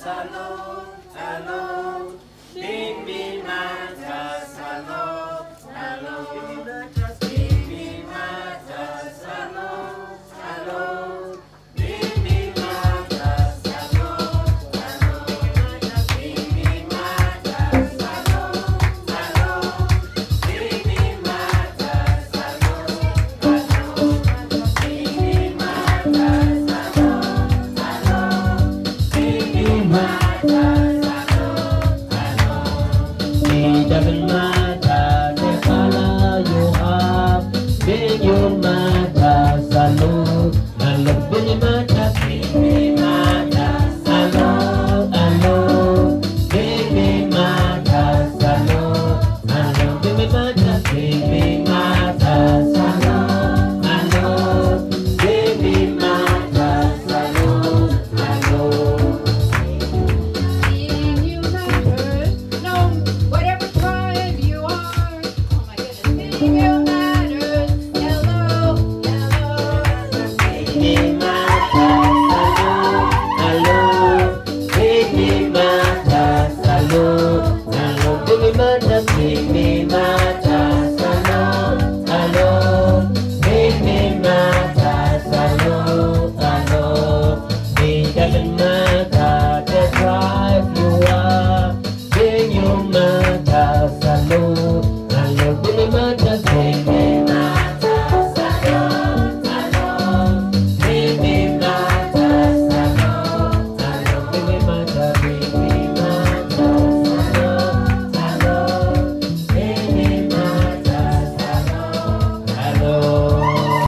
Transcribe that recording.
hello, hello. Baby matters, hello, hello. Baby matters, hello, hello. Baby matters, hello, hello. Baby matters, hello, hello. Baby matters, hello, hello. Baby matters, hello, hello. Baby matters.